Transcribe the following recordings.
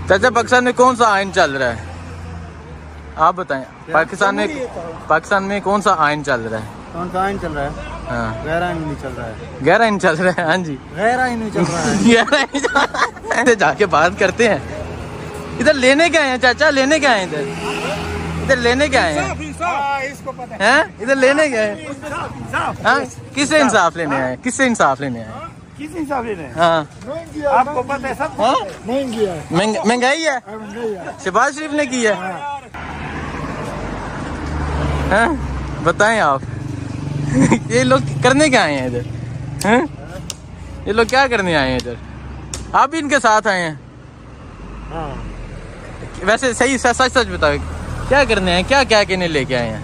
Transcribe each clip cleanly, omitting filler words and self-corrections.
चाचा पाकिस्तान में कौन सा आइन चल रहा है, आप बताएं। पाकिस्तान में कौन सा आइन चल रहा है? कौन सा आइन चल रहा है? हाँ, गैर आइन नहीं चल रहा है। गैर आइन चल रहा है। हाँ जी, गैर आइन नहीं चल रहा है। गैर आइन जाके बात करते हैं। इधर लेने क्या है चाचा, लेने क्या है इधर लेने क्या है? इसको पता हैं? इधर लेने क्या है? हाँ, किससे इंसाफ लेने आए? किससे इंसाफ लेने आए? किस हिसाब से? हाँ, आपको पता है सब। हाँ? महंगाई है। महंगाई है, शहबाज शरीफ ने की है। हाँ? बताएं आप। ये लोग करने क्या आए हैं इधर? हैं? ये लोग क्या करने आए हैं इधर? आप भी इनके साथ आए हैं? हाँ। वैसे सही सच सच बताओ, क्या करने हैं? क्या क्या कहने लेके आए हैं?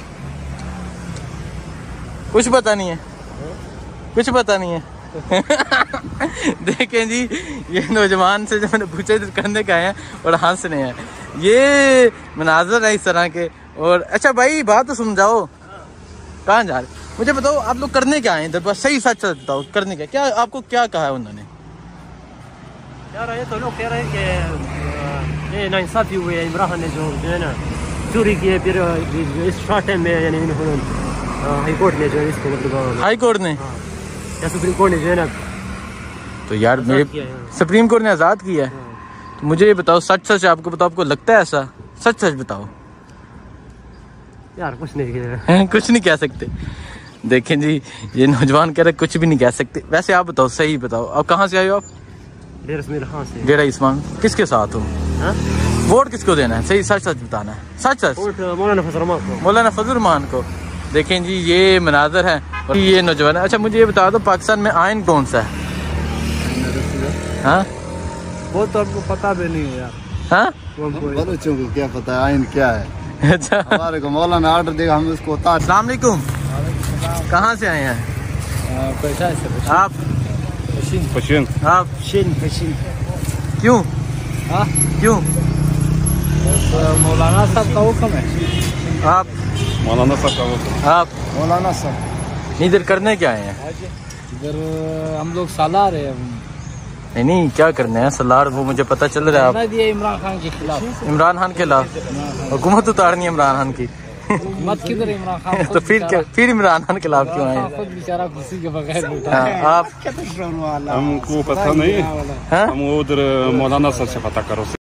कुछ पता नहीं है, कुछ पता नहीं है। देखें जी, ये नौजवान से जो मैंने पूछा इधर करने का है और हंस रहे हैं। ये मनाजर है इस तरह के। और अच्छा भाई, बात तो समझाओ, कहाँ जा रहे? मुझे बताओ आप लोग करने क्या आए इधर? बस सही सच बताओ, करने क्या? आपको क्या कहा है उन्होंने? यार ये तो लोग कह रहे हैं कि ये नाइंसाफी हुई है, इमरान ने जो है ना चोरी की है, फिर इस शॉर्ट टाइम में यानी हाई कोर्ट ने जो है इसको मतलब हाई कोर्ट ने या सुप्रीम कोर्ट ने जो है ना, तो यार मेरे सुप्रीम कोर्ट ने आज़ाद किया है। तो मुझे ये बताओ, सच सच आपको बताओ, आपको लगता है ऐसा? सच सच बताओ यार। कुछ नहीं कह रहे, कुछ नहीं कह सकते। देखें जी, ये नौजवान कह रहे कुछ भी नहीं कह सकते। वैसे आप बताओ, सही बताओ, आप कहाँ से आए हो? आप डेरा इस्मान। किसके साथ हो? वोट किसको देना है? सही सच सच बताना है, सच सच। मौलाना फजल रहमान को। देखें जी, ये मनाजर है और ये नौजवान है। अच्छा मुझे ये बता दो, पाकिस्तान में आइन कौन सा है? हाँ, वो तो आपको पता भी नहीं है यार। हाँ, बच्चों को क्या पता है आइन क्या है? अच्छा, हमारे को मौलाना ऑर्डर देगा, हम उसको उतार। अस्सलाम वालेकुम, कहाँ से आए हैं आप? पश्चिम। आप पश्चिम। क्यों? क्यों? मौलाना साहब का हुक्म है। आप मौलाना साहब का हुक्म। आप मौलाना साहब इधर करने क्या आए हैं? इधर हम लोग सालार है। नहीं, क्या करने हैं सलार? वो मुझे पता चल रहा है आप इमरान खान के खिलाफ। इमरान खान के खिलाफ हुकूमत उतारनी है इमरान खान की। मत किधर इमरान खान तो फिर इमरान खान के खिलाफ क्यों आए? खुद बेचारा खुशी के बगैर आप हमको पता नहीं, हम उधर मौलाना साहब से पता करो।